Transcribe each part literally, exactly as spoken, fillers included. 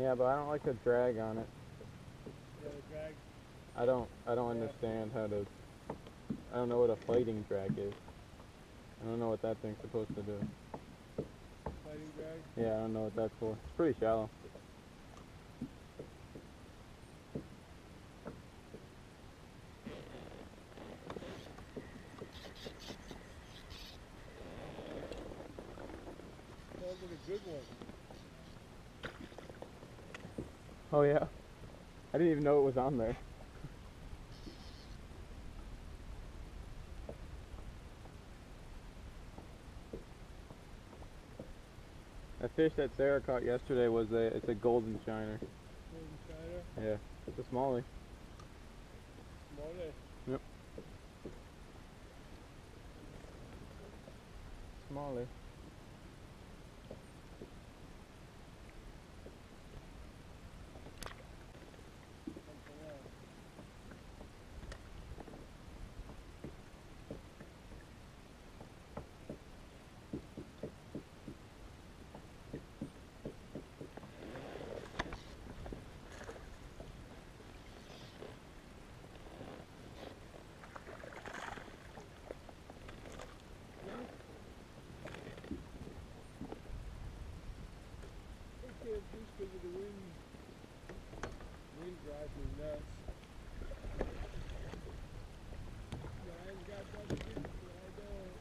Yeah, but I don't like the drag on it. Yeah, the drag. I don't I don't Yeah. understand how to. I don't know what a fighting drag is. I don't know what that thing's supposed to do. Fighting drag. Yeah, I don't know what that's for. It's pretty shallow. Sounds like a good one. Oh yeah? I didn't even know it was on there. A fish that Sarah caught yesterday was a it's a golden shiner. Golden shiner. Yeah, it's a smallie. Smallie. Yep. Smallie. Something else. I can't fish because of the wind. Wind drives me nuts. Guys got double digits, but I don't.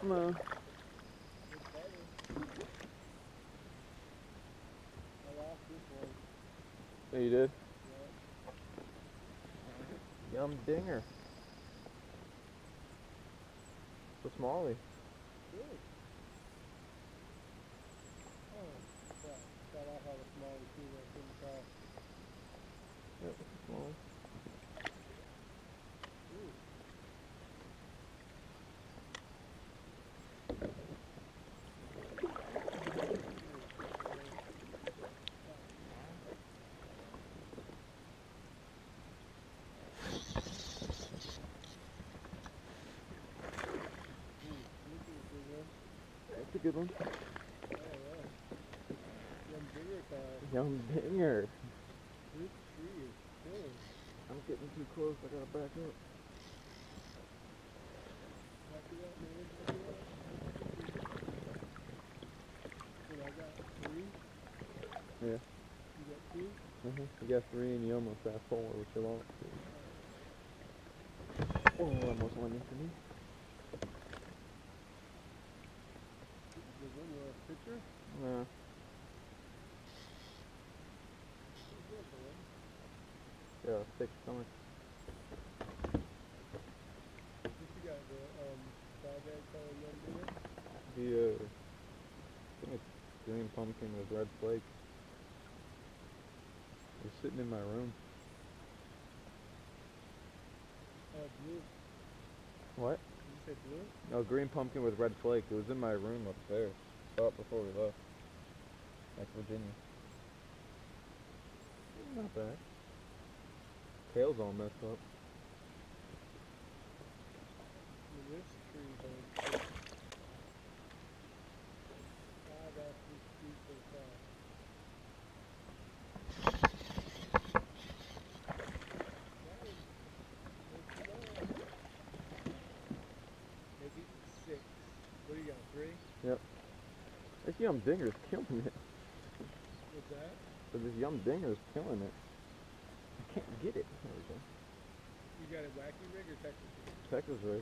No. Good fighter. I lost this one. Oh, you did? Yeah. Yum dinger. The smallie. Good. Oh, crap. Shot off out of small too. I couldn't tell. Yep, small. Ooh. That's a good one. Alright. Yum dinger time. Yum dinger. This tree is killing. I'm getting too close. I gotta back up. Back it up, man. Back it up. What, I got three? Yeah. You got two? Uh-huh. You got three and you almost got four, which you lost. Oh, almost one into me. Good one. You want a picture? Nah. Good boy. Yeah, thick stomach. What you got, the um, dog egg color yum dinger? The, uh, I think it's green pumpkin with red flakes. It's sitting in my room. Uh, blue. What? Did you say blue? No, green pumpkin with red flake. It was in my room upstairs. Saw it before we left. Like Virginia. Not bad. Tail's all messed up. I mean, this tree is like five after this tree so far. Got him. Let's go. Maybe six. What do you got, three? Yep. This yum dinger's killing it. What's that? So this yum dinger's killing it. I can't get it. There we go. You got a wacky rig or Texas rig? Texas rig.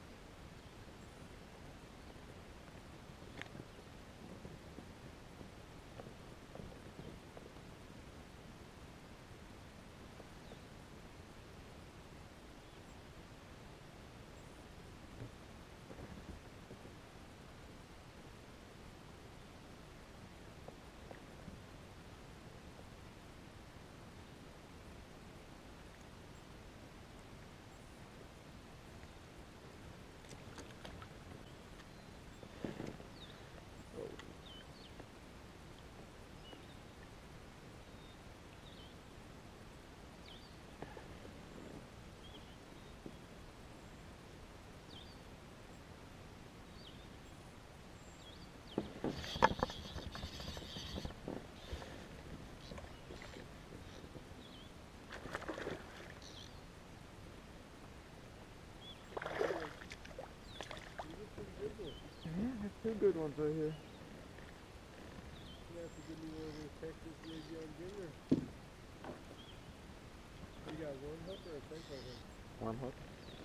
Yeah, there's two good ones right here. You have to give me one of those Texas rig yum dinger. You got one hook or a Senko hook? One hook.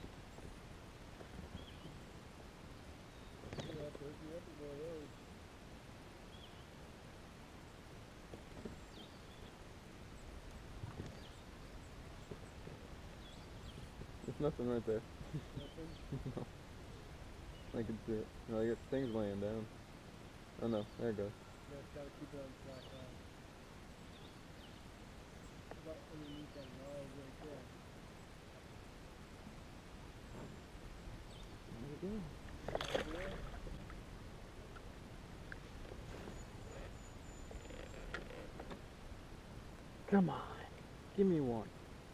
You're gonna have to hook me up with one of those. There's nothing right there. Nothing? No. I can see it. No, I got things laying down. Oh no, there it goes. Yeah, it's gotta keep it on flat ground. About underneath that log right there. There we go. Yeah. Come on. Give me one.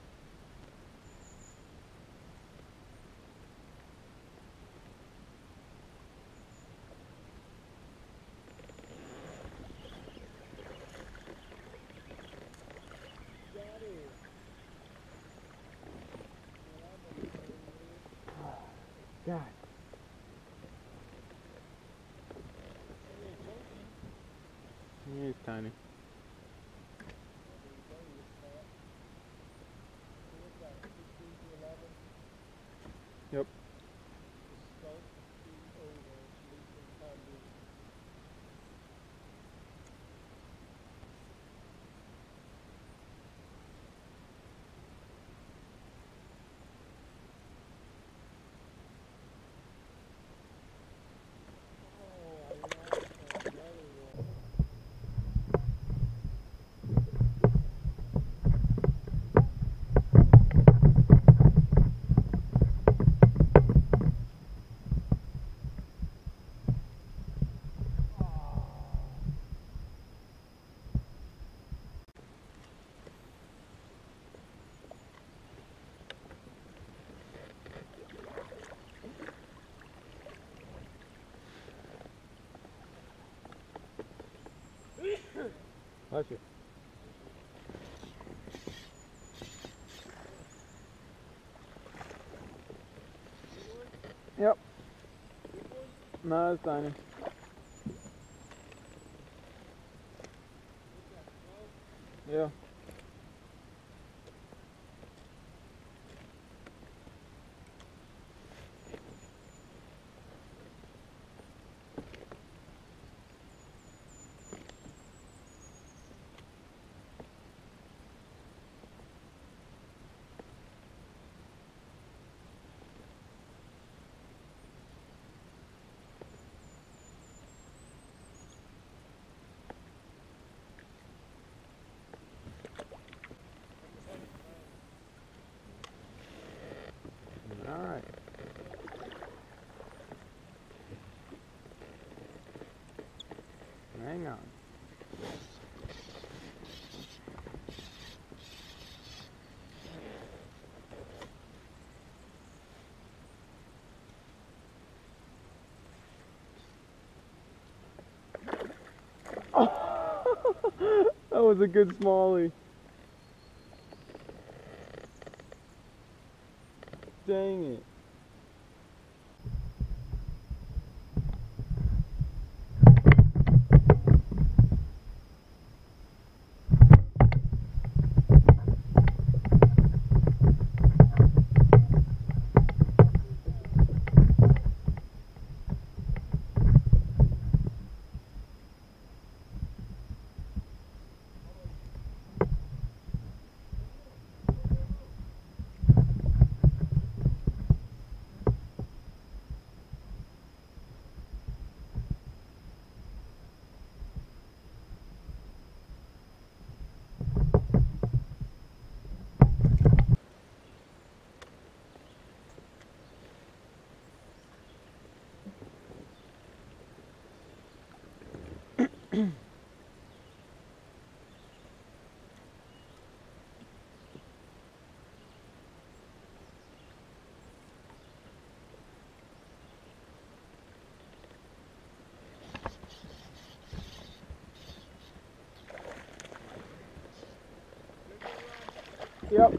Got it. God. He's tiny. Yep. Start to over. Bless you. Yep. No, it's tiny. Yeah. All right. Hang on. Oh, that was a good smallie. Dang it. Yep.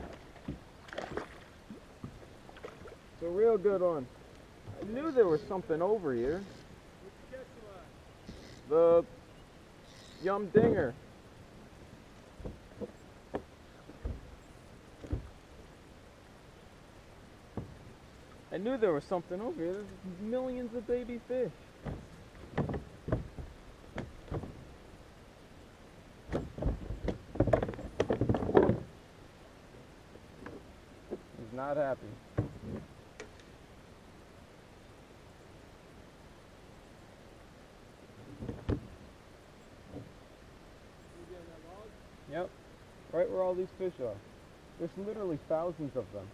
It's a real good one. I knew there was something over here. The Yum Dinger. I knew there was something over here. There's millions of baby fish. He's not happy. Yep, right where all these fish are. There's literally thousands of them.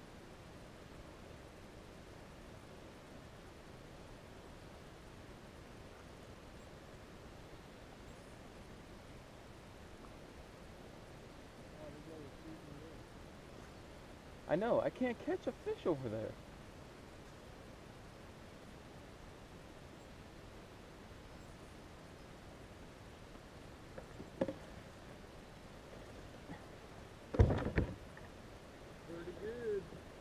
I know, I can't catch a fish over there. Pretty good.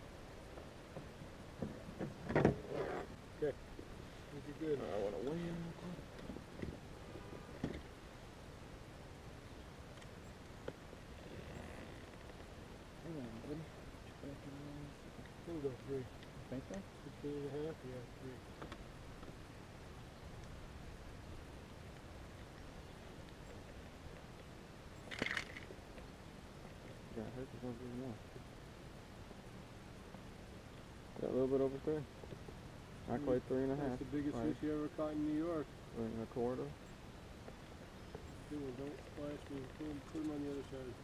Okay. Think you're good. I want to weigh in. Hang on, buddy. We'll go three. Think so? Fifteen and a half? Yeah, three. Yeah, I heard there's one little more. Got a little bit over three. Not Mm. quite three and a half. That's the biggest Right. fish you ever caught in New York. Three and a quarter. Good one, don't splash me. Put him, put him on the other side.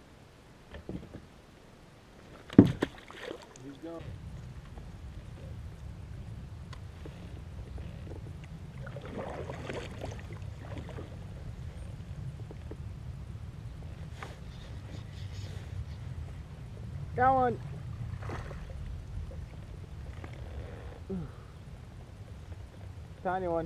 He's gone. Got one. Tiny one.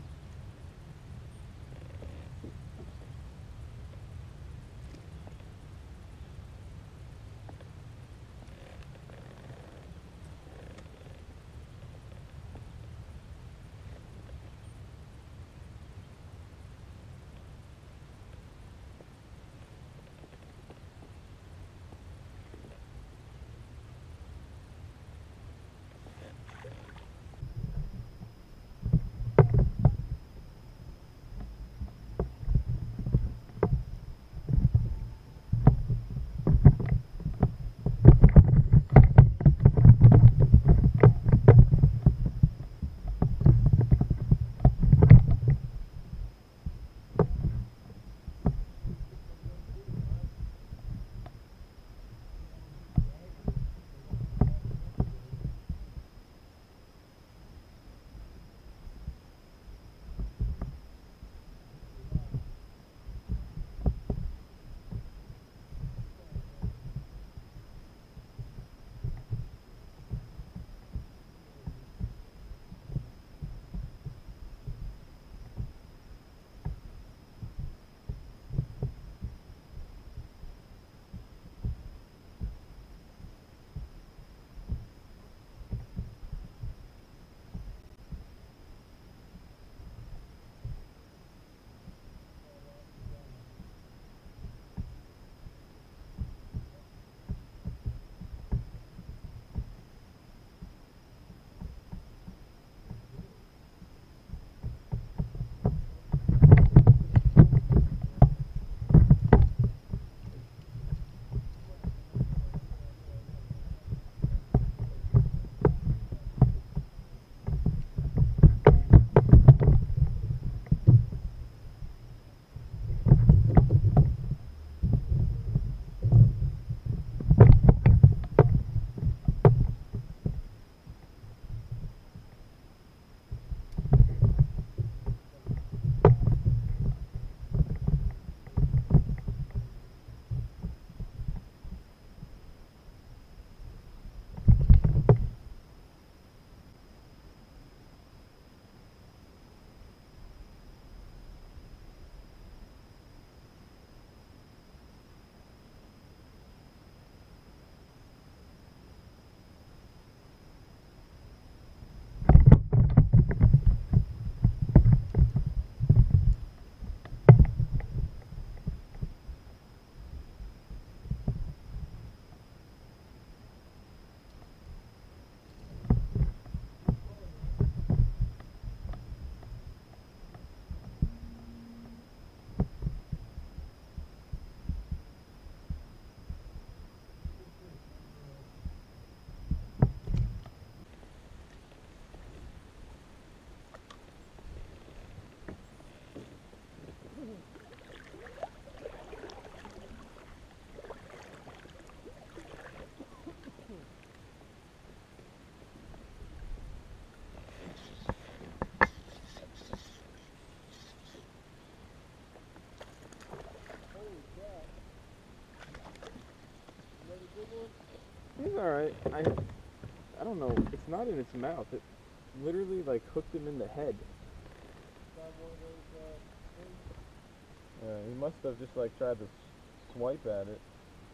He's alright. I I don't know. It's not in its mouth. It literally like hooked him in the head. Found one of those, uh, things. Yeah, he must have just like tried to s- swipe at it.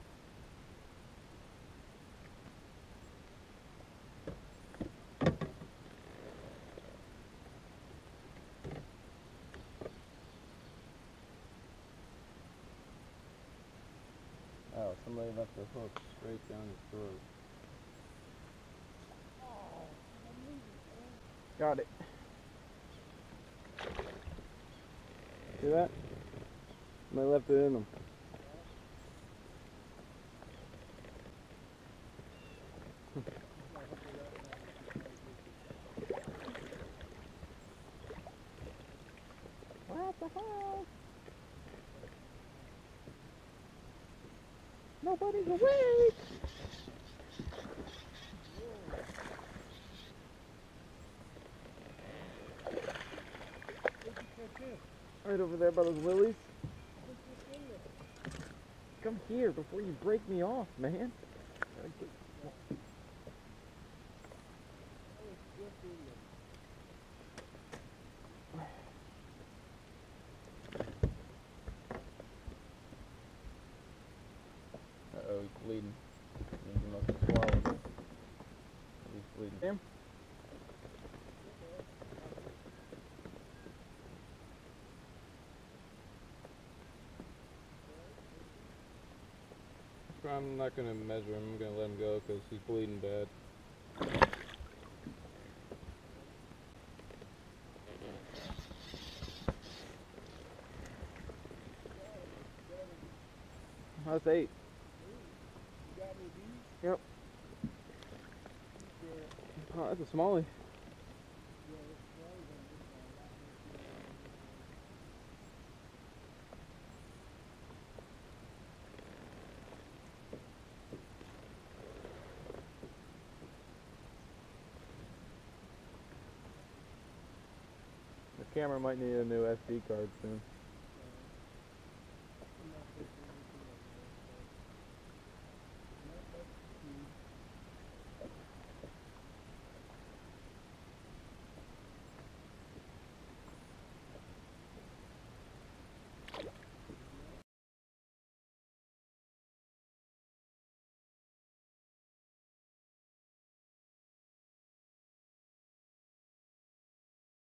Oh, somebody left the hook straight down his throat. Oh, I'm losing, man. Got it. See that? Somebody left it in him. No, hopefully that one will be good. What the hell? Nobody's awake! Where'd you catch him? Right over there by those lilies. I was just in there. Come here before you break me off, man. Gotta get- I was just in there. Uh-oh, he's bleeding. He must have swallowed it. He's bleeding. Him? I'm not gonna measure him. I'm gonna let him go because he's bleeding bad. That's eight. You got any of these? Yep. Yeah. Oh, that's a smallie. Yeah, it's smaller than this one. A lot more smaller than this one. The camera might need a new S D card soon.